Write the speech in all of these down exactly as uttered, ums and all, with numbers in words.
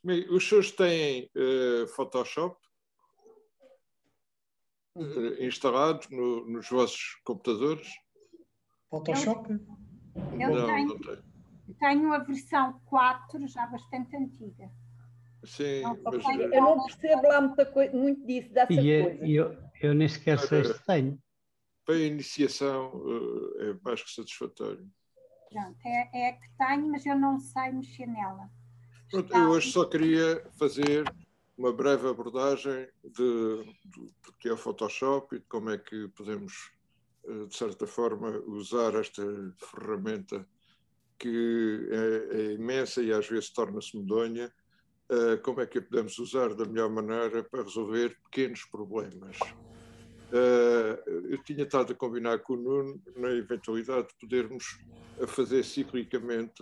Os senhores têm uh, Photoshop uh, instalado no, nos vossos computadores? Photoshop? Eu, eu não, tenho, não tenho. Tenho a versão quatro, já bastante antiga. Sim, não, mas... Eu não percebo lá muita coisa, muito disso, dessa e coisa. Eu, eu nem sequer sei se tenho. Para a iniciação uh, é mais que satisfatório. Pronto, é, é que tenho, mas eu não sei mexer nela. Pronto, eu hoje só queria fazer uma breve abordagem de, de, de que é o Photoshop e de como é que podemos, de certa forma, usar esta ferramenta que é, é imensa e às vezes torna-se medonha, uh, como é que a podemos usar da melhor maneira para resolver pequenos problemas. Uh, eu tinha estado a combinar com o Nuno na eventualidade de podermos fazer ciclicamente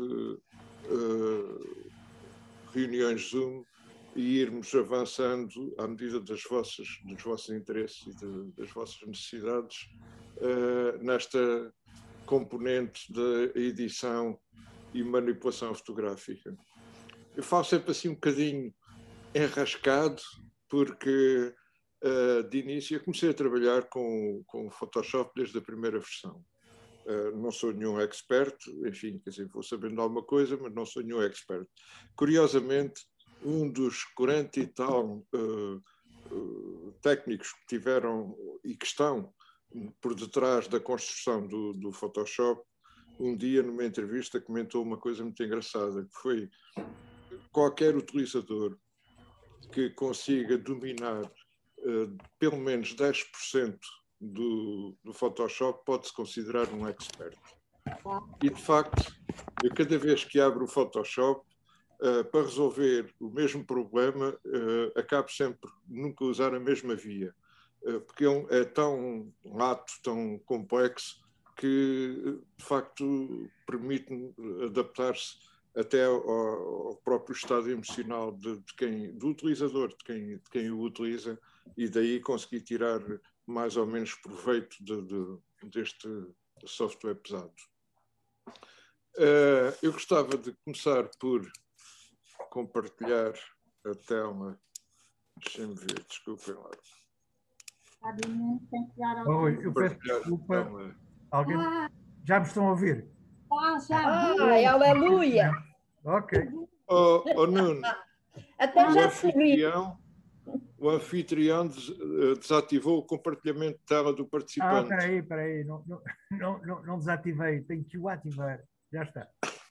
uh, reuniões Zoom e irmos avançando à medida das vossas, dos vossos interesses e de, das vossas necessidades uh, nesta componente da edição e manipulação fotográfica. Eu falo sempre assim um bocadinho enrascado, porque uh, de início eu comecei a trabalhar com, com o Photoshop desde a primeira versão. Uh, não sou nenhum expert, enfim, quer dizer, vou sabendo alguma coisa, mas não sou nenhum expert. Curiosamente, um dos quarenta e tal uh, uh, técnicos que tiveram e que estão por detrás da construção do, do Photoshop, um dia, numa entrevista, comentou uma coisa muito engraçada, que foi qualquer utilizador que consiga dominar uh, pelo menos dez por cento do, do Photoshop pode-se considerar um expert. E, de facto, eu cada vez que abro o Photoshop, uh, para resolver o mesmo problema, uh, acabo sempre nunca usar a mesma via, uh, porque é, um, é tão lato, tão complexo, que, de facto, permite-me adaptar-se até ao, ao próprio estado emocional de, de quem, do utilizador, de quem, de quem o utiliza, e daí conseguir tirar mais ou menos proveito de, de, deste software pesado. Uh, eu gostava de começar por compartilhar a tela. Deixem-me ver, desculpem lá. Oh, eu peço desculpa. Alguém... Ah. Já me estão a ouvir? Ah, já. Ai, aleluia! Ok. Oh, oh Nuno, até o já anfitrião, o anfitrião desativou o compartilhamento de tela do participante. Ah, espera aí, espera aí. Não, não, não, não desativei, tenho que o ativar. Já está.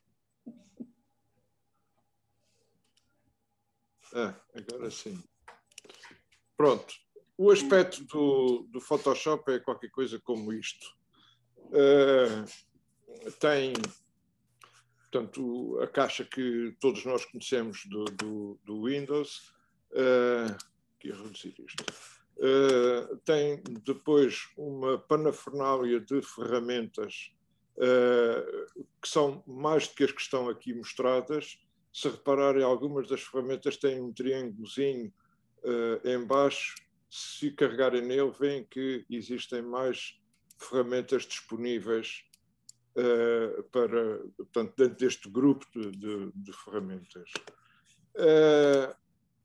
Ah, agora sim. Pronto. O aspecto do, do Photoshop é qualquer coisa como isto. Uh, tem, portanto, a caixa que todos nós conhecemos do, do, do Windows. Uh, aqui a reduzir isto. Uh, tem depois uma parafernália de ferramentas uh, que são mais do que as que estão aqui mostradas. Se repararem, algumas das ferramentas têm um triângulozinho uh, em baixo. Se carregarem nele, veem que existem mais ferramentas disponíveis uh, para, portanto, dentro deste grupo de, de, de ferramentas. Uh,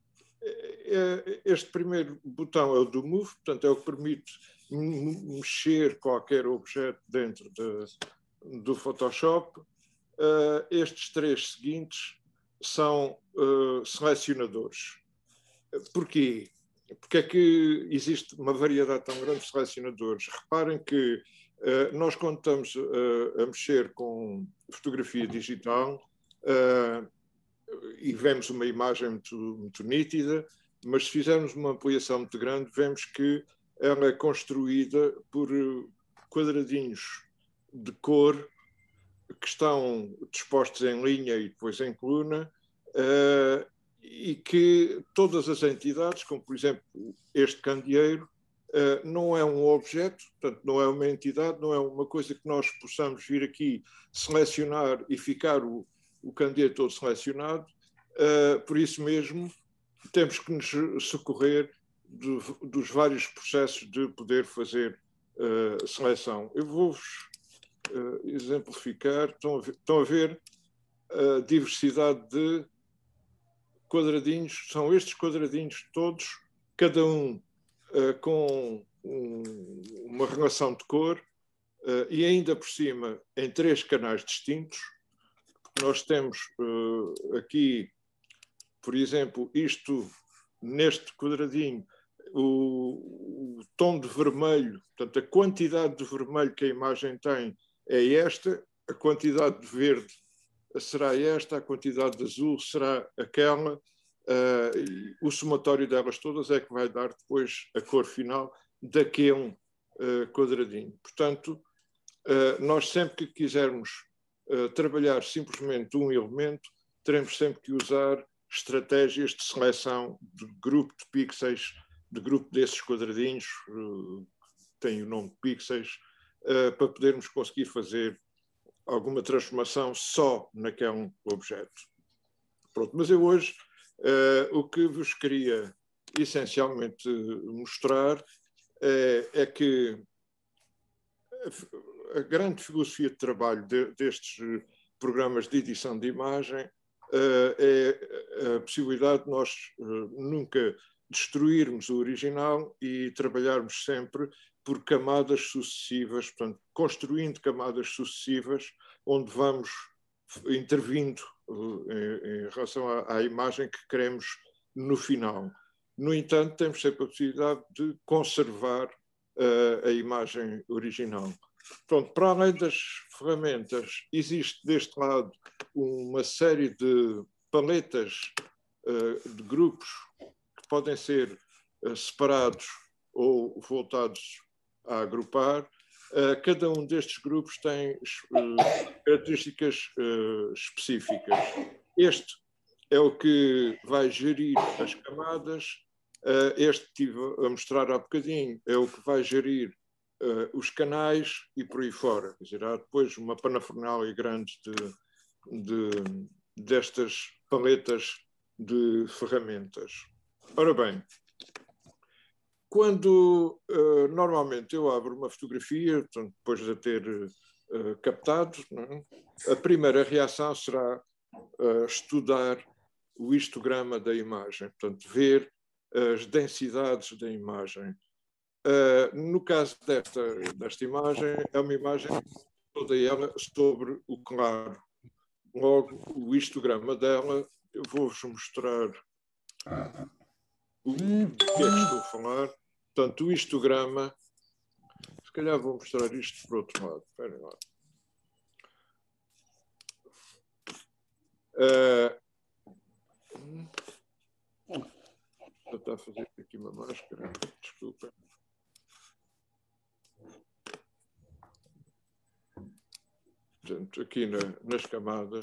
este primeiro botão é o do Move, portanto, é o que permite mexer qualquer objeto dentro de, do Photoshop. Uh, estes três seguintes são uh, selecionadores. Porquê? Porque é que existe uma variedade tão grande de selecionadores? Reparem que uh, nós, quando estamos uh, a mexer com fotografia digital uh, e vemos uma imagem muito, muito nítida, mas se fizermos uma ampliação muito grande, vemos que ela é construída por quadradinhos de cor que estão dispostos em linha e depois em coluna, uh, e que todas as entidades, como por exemplo este candeeiro, uh, não é um objeto, portanto não é uma entidade, não é uma coisa que nós possamos vir aqui selecionar e ficar o, o candeeiro todo selecionado. Uh, por isso mesmo temos que nos socorrer do, dos vários processos de poder fazer uh, seleção. Eu vou-vos uh, exemplificar. Estão a ver, estão a ver a diversidade de quadradinhos, são estes quadradinhos todos, cada um uh, com um, uma relação de cor uh, e ainda por cima em três canais distintos. Nós temos uh, aqui, por exemplo, isto neste quadradinho, o, o tom de vermelho, portanto, a quantidade de vermelho que a imagem tem é esta, a quantidade de verde será esta, a quantidade de azul será aquela, uh, e o somatório delas todas é que vai dar depois a cor final daquele uh, quadradinho. Portanto, uh, nós sempre que quisermos uh, trabalhar simplesmente um elemento, teremos sempre que usar estratégias de seleção de grupo de pixels, de grupo desses quadradinhos, uh, tem o nome de pixels, uh, para podermos conseguir fazer alguma transformação só naquele objeto. Pronto, mas eu hoje uh, o que vos queria essencialmente mostrar é, é que a, a grande filosofia de trabalho de, destes programas de edição de imagem uh, é a possibilidade de nós uh, nunca destruirmos o original e trabalharmos sempre por camadas sucessivas, portanto, construindo camadas sucessivas, onde vamos intervindo uh, em, em relação à, à imagem que queremos no final. No entanto, temos sempre a possibilidade de conservar uh, a imagem original. Pronto, para além das ferramentas, existe deste lado uma série de paletas uh, de grupos que podem ser uh, separados ou voltados a agrupar. Uh, cada um destes grupos tem uh, características uh, específicas. Este é o que vai gerir as camadas, uh, este que estive a mostrar há bocadinho é o que vai gerir uh, os canais e por aí fora. Quer dizer, há depois uma parafernália grande de, de, destas paletas de ferramentas. Ora bem, quando uh, normalmente eu abro uma fotografia, portanto, depois de a ter uh, captado, não é? A primeira reação será uh, estudar o histograma da imagem, portanto, ver as densidades da imagem. Uh, no caso desta, desta imagem, é uma imagem toda ela sobre o claro. Logo, o histograma dela, eu vou-vos mostrar o que é que estou a falar. Portanto, o histograma, se calhar vou mostrar isto por outro lado. Esperem lá. Uh, vou tentar fazer aqui uma máscara, desculpa. Portanto, aqui na, nas camadas.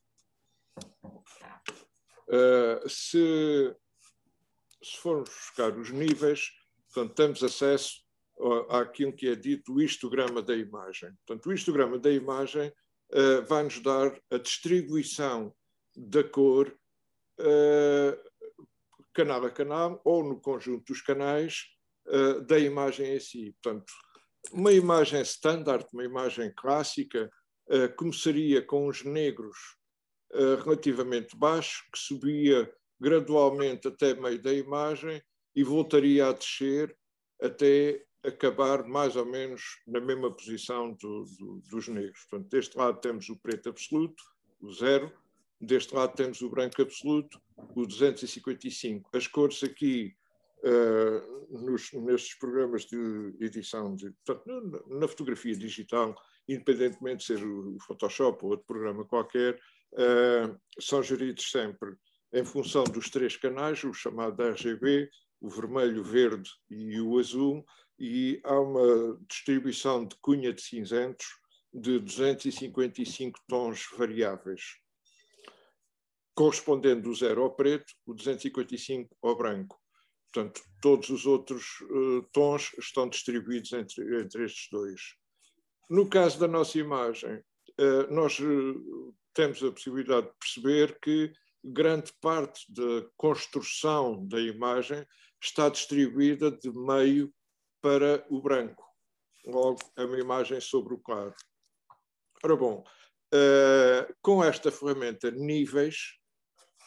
Uh, se, se formos buscar os níveis, portanto, temos acesso àquilo que é dito o histograma da imagem. Portanto, o histograma da imagem uh, vai-nos dar a distribuição da cor uh, canal a canal ou no conjunto dos canais uh, da imagem em si. Portanto, uma imagem standard, uma imagem clássica, uh, começaria com os negros uh, relativamente baixos, que subia gradualmente até meio da imagem e voltaria a descer até acabar mais ou menos na mesma posição do, do, dos negros. Portanto, deste lado temos o preto absoluto, o zero, deste lado temos o branco absoluto, o duzentos e cinquenta e cinco. As cores aqui, uh, nos, nestes programas de edição, de, portanto, na, na fotografia digital, independentemente de ser o Photoshop ou outro programa qualquer, uh, são geridos sempre em função dos três canais, o chamado R G B, o vermelho, o verde e o azul, e há uma distribuição de cunha de cinzentos de duzentos e cinquenta e cinco tons variáveis, correspondendo do zero ao preto, o duzentos e cinquenta e cinco ao branco. Portanto, todos os outros uh, tons estão distribuídos entre, entre estes dois. No caso da nossa imagem, uh, nós uh, temos a possibilidade de perceber que grande parte da construção da imagem está distribuída de meio para o branco. Logo, é uma imagem sobre o claro. Ora bom, uh, com esta ferramenta níveis,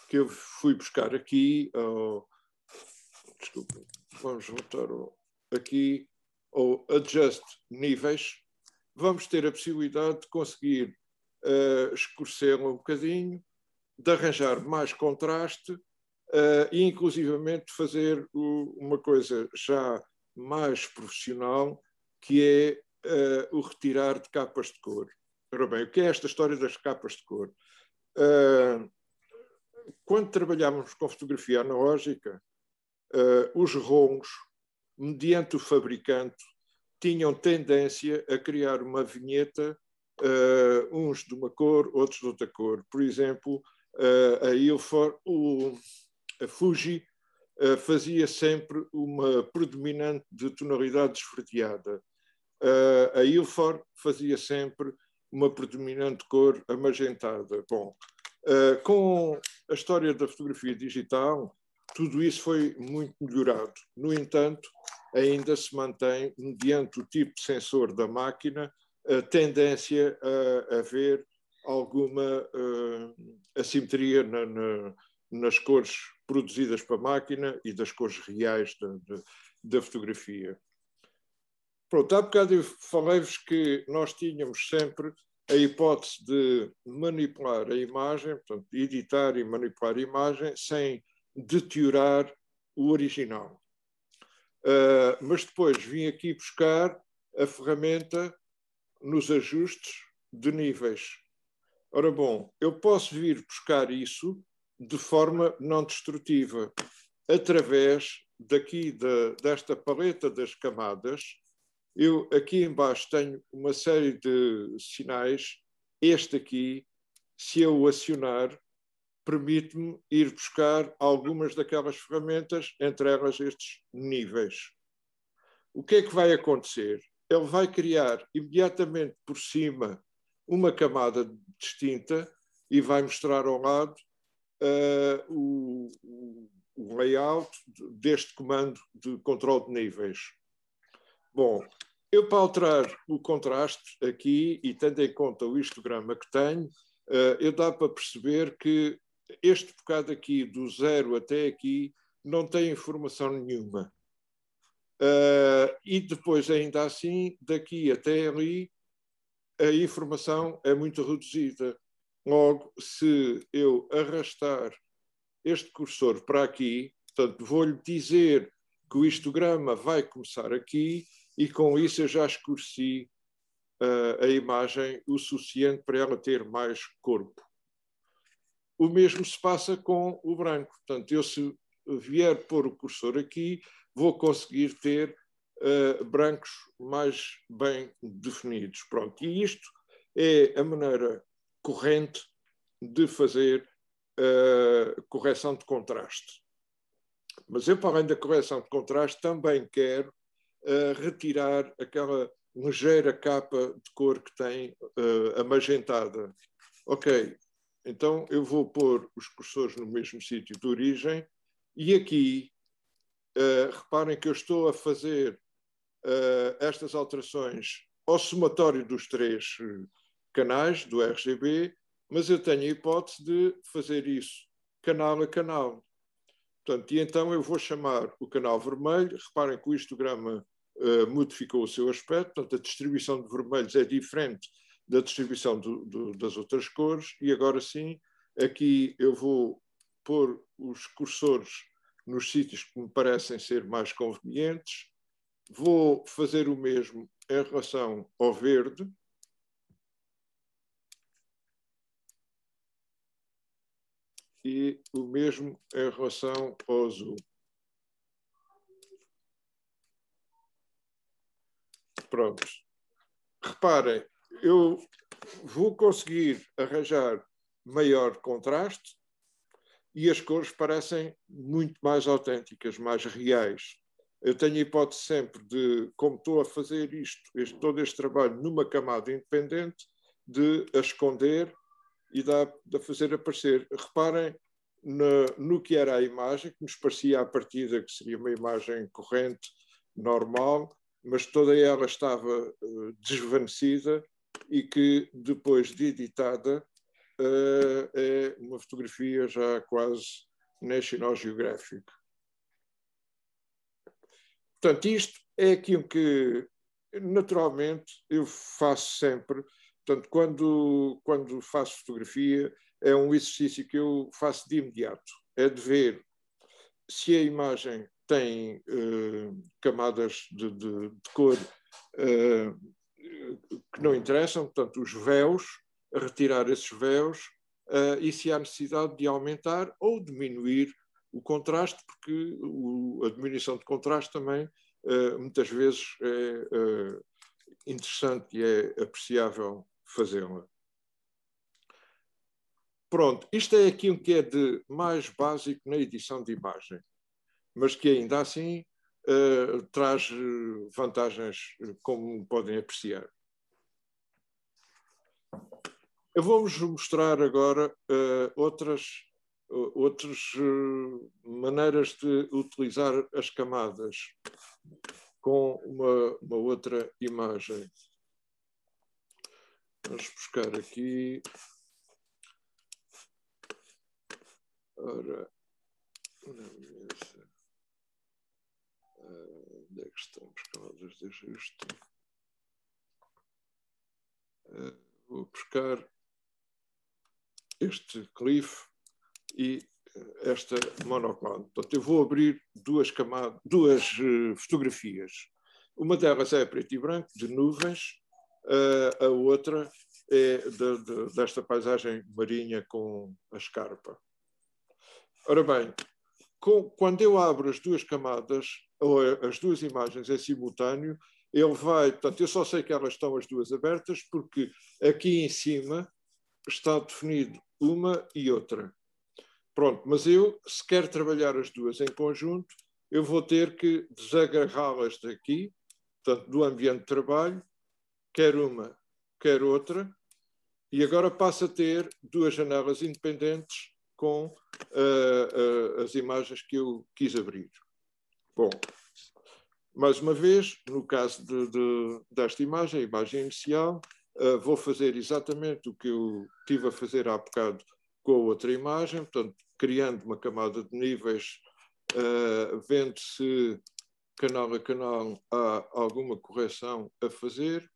que eu fui buscar aqui, ao, desculpa, vamos voltar ao, aqui ao Adjust Níveis, vamos ter a possibilidade de conseguir uh, escurecê-lo um bocadinho, de arranjar mais contraste uh, e, inclusivamente, fazer o, uma coisa já mais profissional, que é uh, o retirar de capas de cor. Ora bem, o que é esta história das capas de cor? Uh, quando trabalhávamos com fotografia analógica, uh, os rongos, mediante o fabricante, tinham tendência a criar uma vinheta, uh, uns de uma cor, outros de outra cor. Por exemplo, uh, a Ilford, o, a Fuji, uh, fazia sempre uma predominante de tonalidade esverdeada. Uh, a Ilford fazia sempre uma predominante cor amagentada. Bom, uh, com a história da fotografia digital, tudo isso foi muito melhorado. No entanto, ainda se mantém, mediante o tipo de sensor da máquina, a tendência a haver alguma uh, assimetria na, na, nas cores produzidas para a máquina e das cores reais da, da, da fotografia. Pronto, há bocado eu falei-vos que nós tínhamos sempre a hipótese de manipular a imagem, portanto, editar e manipular a imagem sem deteriorar o original. Uh, mas depois vim aqui buscar a ferramenta nos ajustes de níveis. Ora bom, eu posso vir buscar isso de forma não destrutiva, através daqui de, desta paleta das camadas. Eu aqui embaixo tenho uma série de sinais. Este aqui, se eu o acionar, permite-me ir buscar algumas daquelas ferramentas, entre elas estes níveis. O que é que vai acontecer? Ele vai criar imediatamente por cima uma camada distinta e vai mostrar ao lado uh, o, o layout deste comando de controle de níveis. Bom, eu para alterar o contraste aqui, e tendo em conta o histograma que tenho, uh, eu dá para perceber que este bocado aqui, do zero até aqui, não tem informação nenhuma. Uh, e depois, ainda assim, daqui até ali, a informação é muito reduzida. Logo, se eu arrastar este cursor para aqui, portanto, vou-lhe dizer que o histograma vai começar aqui, e com isso eu já escureci uh, a imagem o suficiente para ela ter mais corpo. O mesmo se passa com o branco. Portanto, eu se vier pôr o cursor aqui, vou conseguir ter uh, brancos mais bem definidos. Pronto. E isto é a maneira corrente de fazer uh, correção de contraste. Mas eu, para além da correção de contraste, também quero uh, retirar aquela ligeira capa de cor que tem uh, amagentada. Ok. Então, eu vou pôr os cursores no mesmo sítio de origem e aqui, uh, reparem que eu estou a fazer uh, estas alterações ao somatório dos três canais do R G B, mas eu tenho a hipótese de fazer isso canal a canal. Portanto, e então eu vou chamar o canal vermelho. Reparem que o histograma uh, modificou o seu aspecto, portanto, a distribuição de vermelhos é diferente da distribuição do, do, das outras cores, e agora sim, aqui eu vou pôr os cursores nos sítios que me parecem ser mais convenientes. Vou fazer o mesmo em relação ao verde. E o mesmo em relação ao azul. Pronto. Reparem, eu vou conseguir arranjar maior contraste e as cores parecem muito mais autênticas, mais reais. Eu tenho a hipótese sempre de, como estou a fazer isto, este, todo este trabalho numa camada independente, de a esconder e dá de fazer aparecer. Reparem no, no que era a imagem, que nos parecia à partida que seria uma imagem corrente, normal, mas toda ela estava uh, desvanecida e que depois de editada uh, é uma fotografia já quase National Geographic. Portanto, isto é aquilo que, naturalmente, eu faço sempre. Portanto, quando, quando faço fotografia, é um exercício que eu faço de imediato. É de ver se a imagem tem uh, camadas de, de, de cor uh, que não interessam, portanto, os véus, retirar esses véus, uh, e se há necessidade de aumentar ou diminuir o contraste, porque o, a diminuição de contraste também uh, muitas vezes é uh, interessante e é apreciável fazê-la. Pronto, isto é aquilo que é de mais básico na edição de imagem, mas que ainda assim uh, traz vantagens, como podem apreciar. Eu vou-vos mostrar agora uh, outras, uh, outras uh, maneiras de utilizar as camadas com uma, uma outra imagem. Vamos buscar aqui. Ora, onde é que estão as camadas de ajuste? Uh, vou buscar este cliff e esta monoclone. Portanto, eu vou abrir duas camadas, duas uh, fotografias. Uma delas é preto e branco, de nuvens, uh, a outra é de, de, desta paisagem marinha com a escarpa. Ora bem, com, quando eu abro as duas camadas, ou as duas imagens em simultâneo, ele vai, portanto, eu só sei que elas estão as duas abertas, porque aqui em cima está definido uma e outra. Pronto, mas eu, se quero trabalhar as duas em conjunto, eu vou ter que desagarrá-las daqui, portanto, do ambiente de trabalho, quer uma, quer outra, e agora passo a ter duas janelas independentes com uh, uh, as imagens que eu quis abrir. Bom, mais uma vez, no caso de, de, desta imagem, a imagem inicial, uh, vou fazer exatamente o que eu estive a fazer há bocado com a outra imagem, portanto, criando uma camada de níveis, uh, vendo se canal a canal há alguma correção a fazer.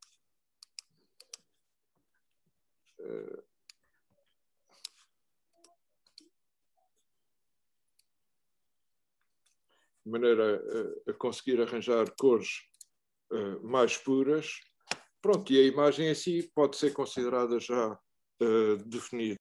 Uh, de maneira a, a conseguir arranjar cores uh, mais puras. Pronto, e a imagem em si pode ser considerada já uh, definida.